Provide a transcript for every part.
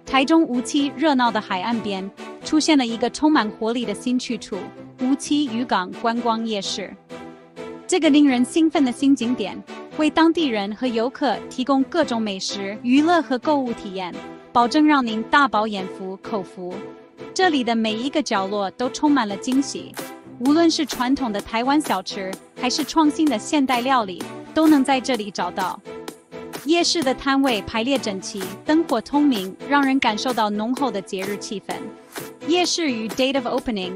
台中梧栖热闹的海岸边，出现了一个充满活力的新去处——梧栖渔港观光夜市。这个令人兴奋的新景点，为当地人和游客提供各种美食、娱乐和购物体验，保证让您大饱眼福、口福。这里的每一个角落都充满了惊喜，无论是传统的台湾小吃，还是创新的现代料理，都能在这里找到。夜市的摊位排列整齐，灯火通明，让人感受到浓厚的节日气氛。夜市于 Date of Opening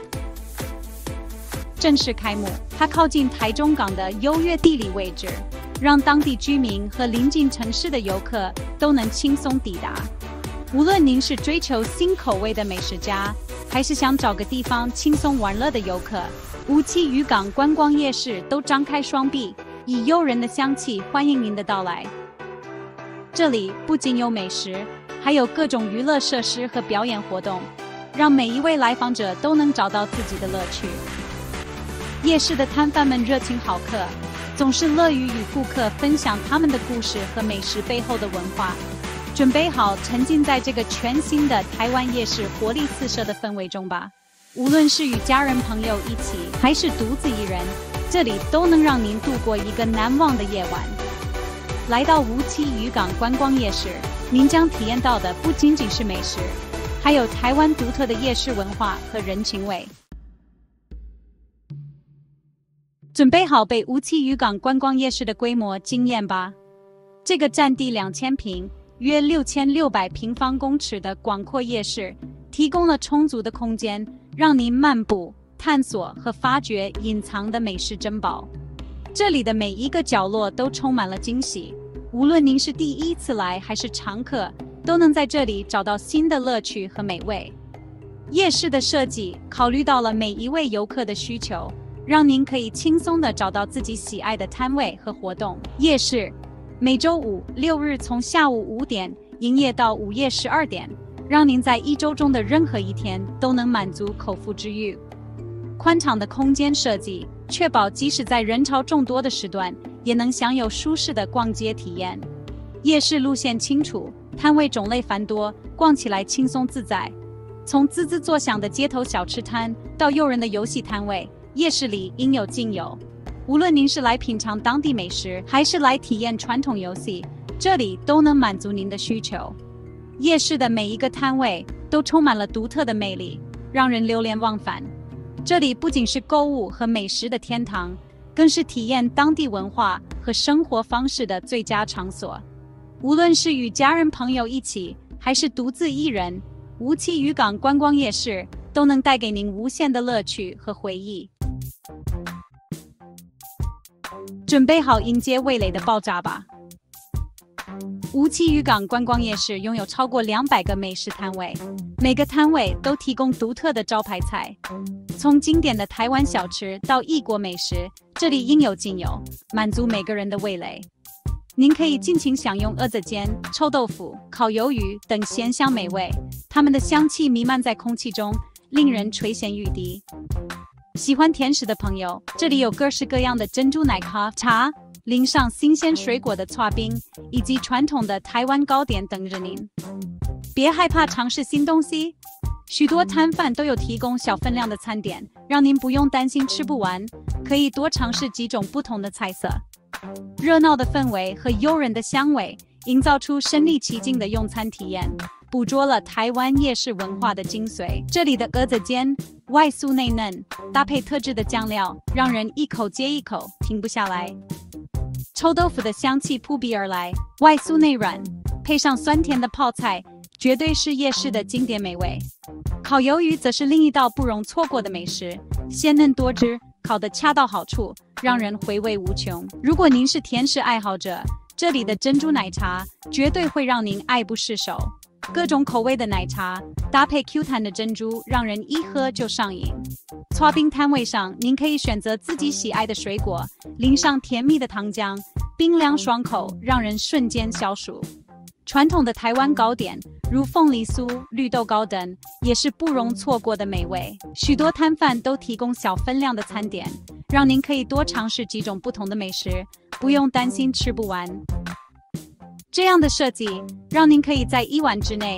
正式开幕，它靠近台中港的优越地理位置，让当地居民和邻近城市的游客都能轻松抵达。无论您是追求新口味的美食家，还是想找个地方轻松玩乐的游客，梧栖渔港观光夜市都张开双臂，以诱人的香气欢迎您的到来。这里不仅有美食，还有各种娱乐设施和表演活动，让每一位来访者都能找到自己的乐趣。夜市的摊贩们热情好客，总是乐于与顾客分享他们的故事和美食背后的文化。准备好沉浸在这个全新的台湾夜市活力四射的氛围中吧。无论是与家人朋友一起，还是独自一人，这里都能让您度过一个难忘的夜晚。来到梧栖渔港观光夜市，您将体验到的不仅仅是美食，还有台湾独特的夜市文化和人情味。准备好被梧栖渔港观光夜市的规模惊艳吧！这个占地2000平。约6600平方公尺的广阔夜市，提供了充足的空间，让您漫步、探索和发掘隐藏的美食珍宝。这里的每一个角落都充满了惊喜，无论您是第一次来还是常客，都能在这里找到新的乐趣和美味。夜市的设计考虑到了每一位游客的需求，让您可以轻松地找到自己喜爱的摊位和活动。夜市每周5、6日从下午5点营业到午夜12点，让您在一周中的任何一天都能满足口腹之欲。宽敞的空间设计，确保即使在人潮众多的时段，也能享有舒适的逛街体验。夜市路线清楚，摊位种类繁多，逛起来轻松自在。从滋滋作响的街头小吃摊到诱人的游戏摊位，夜市里应有尽有。无论您是来品尝当地美食，还是来体验传统游戏，这里都能满足您的需求。夜市的每一个摊位都充满了独特的魅力，让人流连忘返。这里不仅是购物和美食的天堂，更是体验当地文化和生活方式的最佳场所。无论是与家人朋友一起，还是独自一人，梧栖渔港观光夜市都能带给您无限的乐趣和回忆。准备好迎接味蕾的爆炸吧！梧栖渔港观光夜市拥有超过200个美食摊位，每个摊位都提供独特的招牌菜，从经典的台湾小吃到异国美食，这里应有尽有，满足每个人的味蕾。您可以尽情享用蚵仔煎、臭豆腐、烤鱿鱼等咸香美味，它们的香气弥漫在空气中，令人垂涎欲滴。喜欢甜食的朋友，这里有各式各样的珍珠奶茶，淋上新鲜水果的刨冰，以及传统的台湾糕点等着您。别害怕尝试新东西，许多摊贩都有提供小分量的餐点，让您不用担心吃不完，可以多尝试几种不同的菜色。热闹的氛围和诱人的香味，营造出身临其境的用餐体验，捕捉了台湾夜市文化的精髓。这里的蚵仔煎外酥内嫩，搭配特制的酱料，让人一口接一口，停不下来。臭豆腐的香气扑鼻而来，外酥内软，配上酸甜的泡菜，绝对是夜市的经典美味。烤鱿鱼则是另一道不容错过的美食，鲜嫩多汁，烤得恰到好处，让人回味无穷。如果您是甜食爱好者，这里的珍珠奶茶绝对会让您爱不释手。各种口味的奶茶搭配 Q 弹的珍珠，让人一喝就上瘾。刨冰摊位上，您可以选择自己喜爱的水果，淋上甜蜜的糖浆，冰凉爽口，让人瞬间消暑。传统的台湾糕点，如凤梨酥、绿豆糕等，也是不容错过的美味。许多摊贩都提供小分量的餐点，让您可以多尝试几种不同的美食，不用担心吃不完。这样的设计让您可以在1晚之内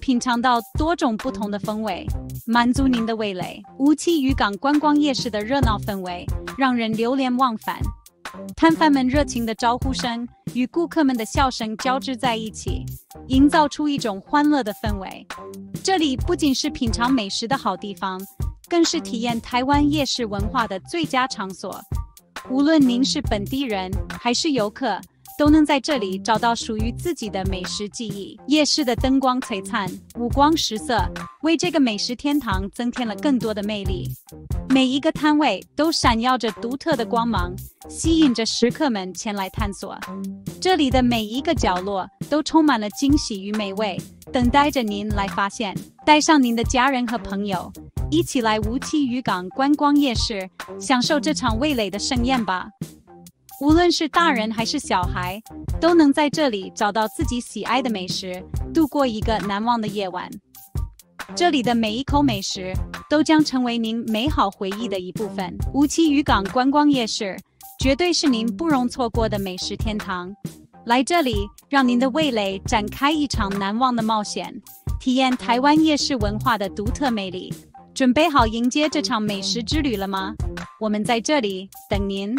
品尝到多种不同的风味，满足您的味蕾。梧栖渔港观光夜市的热闹氛围让人流连忘返，摊贩们热情的招呼声与顾客们的笑声交织在一起，营造出一种欢乐的氛围。这里不仅是品尝美食的好地方，更是体验台湾夜市文化的最佳场所。无论您是本地人还是游客，都能在这里找到属于自己的美食记忆。夜市的灯光璀璨，五光十色，为这个美食天堂增添了更多的魅力。每一个摊位都闪耀着独特的光芒，吸引着食客们前来探索。这里的每一个角落都充满了惊喜与美味，等待着您来发现。带上您的家人和朋友，一起来梧栖渔港观光夜市，享受这场味蕾的盛宴吧。无论是大人还是小孩，都能在这里找到自己喜爱的美食，度过一个难忘的夜晚。这里的每一口美食都将成为您美好回忆的一部分。梧栖渔港观光夜市绝对是您不容错过的美食天堂。来这里，让您的味蕾展开一场难忘的冒险，体验台湾夜市文化的独特魅力。准备好迎接这场美食之旅了吗？我们在这里等您。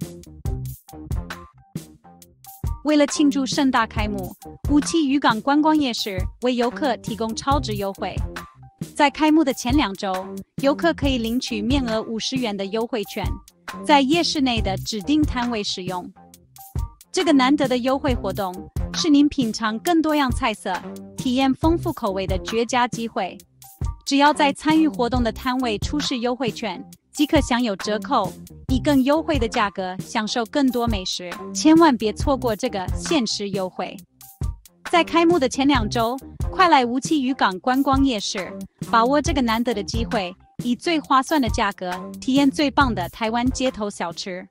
为了庆祝盛大开幕，梧栖渔港观光夜市为游客提供超值优惠。在开幕的前2周，游客可以领取面额50元的优惠券，在夜市内的指定摊位使用。这个难得的优惠活动是您品尝更多样菜色、体验丰富口味的绝佳机会。只要在参与活动的摊位出示优惠券，即可享有折扣，以更优惠的价格享受更多美食。千万别错过这个限时优惠！在开幕的前2周，快来梧栖渔港观光夜市，把握这个难得的机会，以最划算的价格体验最棒的台湾街头小吃。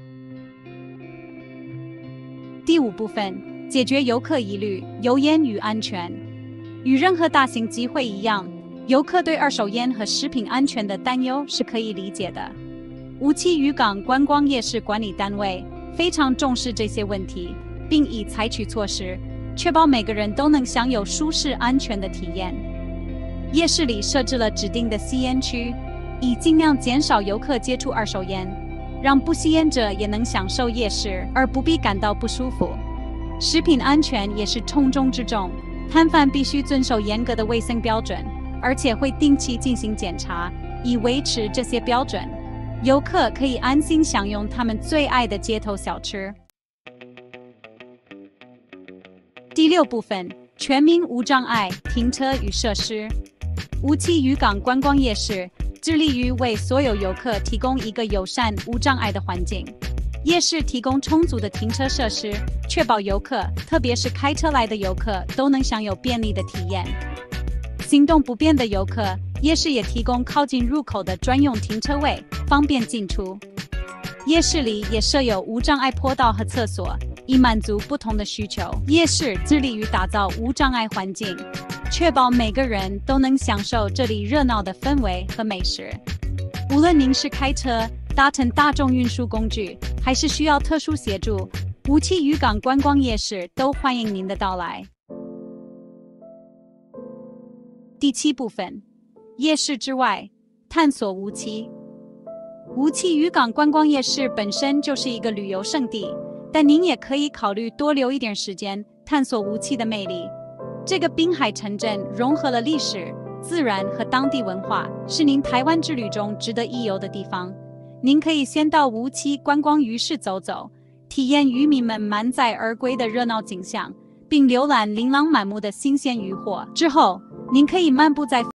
第5部分，解决游客疑虑：油烟与安全。与任何大型集会一样，游客对二手烟和食品安全的担忧是可以理解的。梧栖渔港观光夜市管理单位非常重视这些问题，并已采取措施，确保每个人都能享有舒适安全的体验。夜市里设置了指定的吸烟区，以尽量减少游客接触二手烟，让不吸烟者也能享受夜市，而不必感到不舒服。食品安全也是重中之重，摊贩必须遵守严格的卫生标准，而且会定期进行检查，以维持这些标准。游客可以安心享用他们最爱的街头小吃。第6部分，全民无障碍停车与设施。梧栖渔港观光夜市致力于为所有游客提供一个友善、无障碍的环境。夜市提供充足的停车设施，确保游客，特别是开车来的游客，都能享有便利的体验。行动不便的游客，夜市也提供靠近入口的专用停车位，方便进出。夜市里也设有无障碍坡道和厕所，以满足不同的需求。夜市致力于打造无障碍环境，确保每个人都能享受这里热闹的氛围和美食。无论您是开车、搭乘大众运输工具，还是需要特殊协助，梧栖渔港观光夜市都欢迎您的到来。第7部分，夜市之外，探索梧栖。梧栖渔港观光夜市本身就是一个旅游胜地，但您也可以考虑多留一点时间，探索梧栖的魅力。这个滨海城镇融合了历史、自然和当地文化，是您台湾之旅中值得一游的地方。您可以先到梧栖观光渔市走走，体验渔民们满载而归的热闹景象，并浏览琳琅满目的新鲜渔获。之后，您可以漫步在